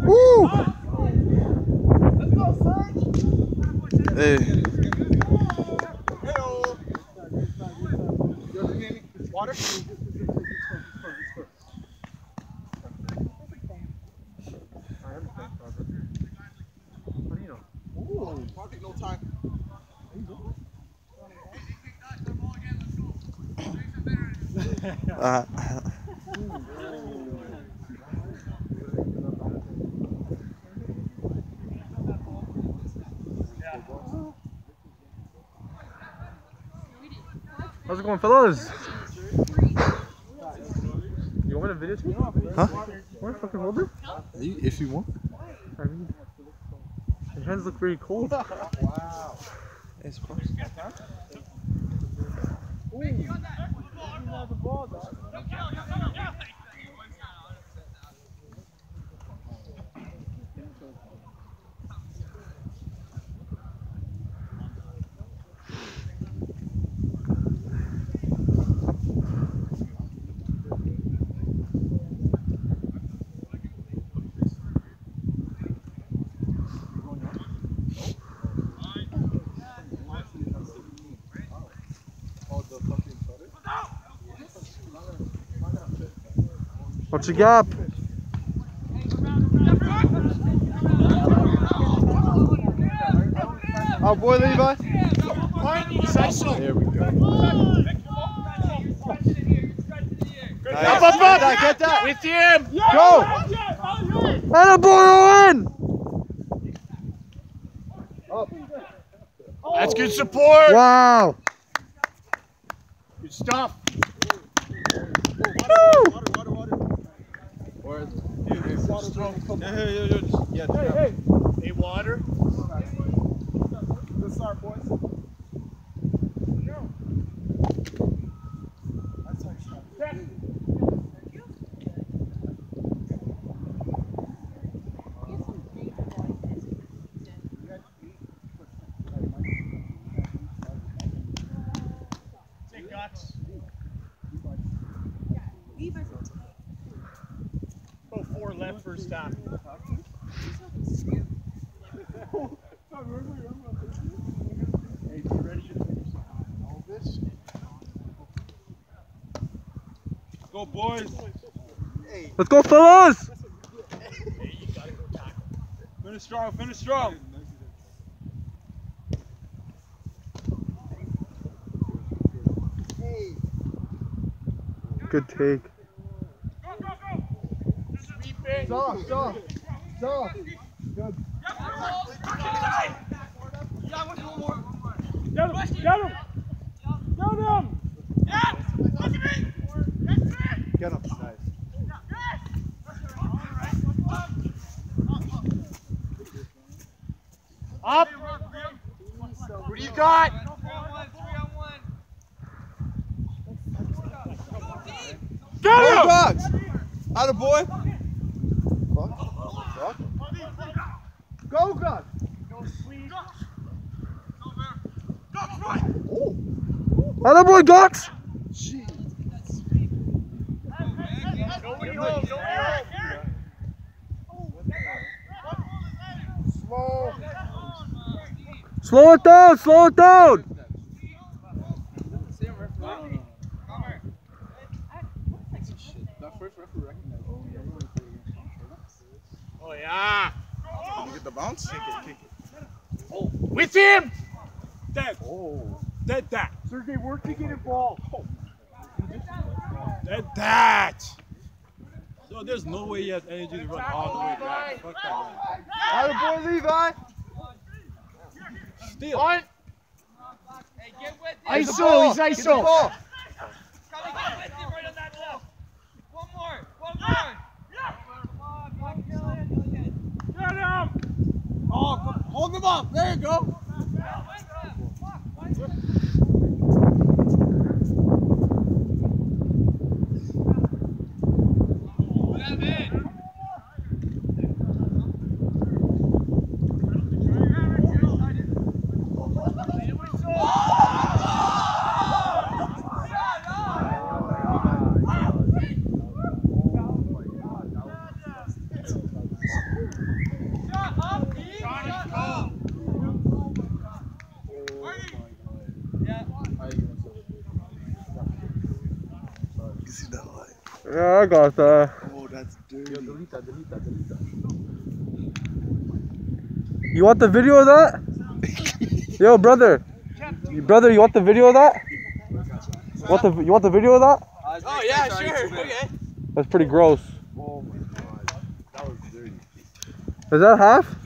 Woo! Hey. Water? What do you know? Ooh, market no time. How's it going, fellas? You want a video too? Huh? You want to fucking hold it? If you want. I mean, your hands look very cold. Wow. It's close. What you got? Oh boy, Levi. There we go. Nice. Up. Get that. With him. Go. Atta boy, Owen! That's good support. Wow! Good stuff. Woo! Hey, water. Good start, boys. Take guts. Go 4 left first time. Hey, you ready to finish all this? Go, boys. Let's go, fellas! Hey, you gotta go tackle. Finish strong, finish strong. Good take. Sweeping. Soft. Good. Get him. Get him. Nice. Up. What do you got? Get Go, him. Bugs. Atta boy. Go, Gus. Atta boy, Gox! Nobody home. Slow it down, slow it down! Oh, yeah. Can you get the bounce? Kick it. Oh, with him. Dead. Oh. Dead that. Sergey, work to get involved. Oh. Dead that. So there's no way he has energy to run all the way back. Fuck that. Atta boy, Levi. Steal. Hey, get with him. ISO, he's Get the ISO. ball. Get with him right on that left. One more. Get him. Oh, hold him up. There you go. Yeah, I got that. Oh, that's dirty. Yo, delete that. You want the video of that? Yo, brother. Brother, you want the video of that? You want the video of that? Oh yeah, sure. Okay. That's pretty gross. Oh my god. That was dirty. Is that half?